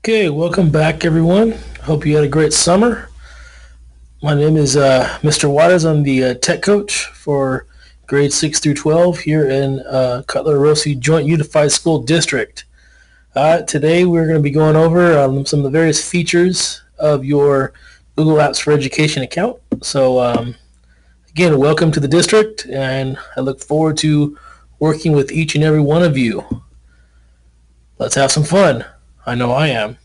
Okay, welcome back, everyone. Hope you had a great summer. My name is Mr. Waters. I'm the tech coach for grades 6 through 12 here in Cutler Rossi Joint Unified School District. Today, we're going to be going over some of the various features of your Google Apps for Education account. Again, welcome to the district, and I look forward to working with each and every one of you. Let's have some fun. I know I am.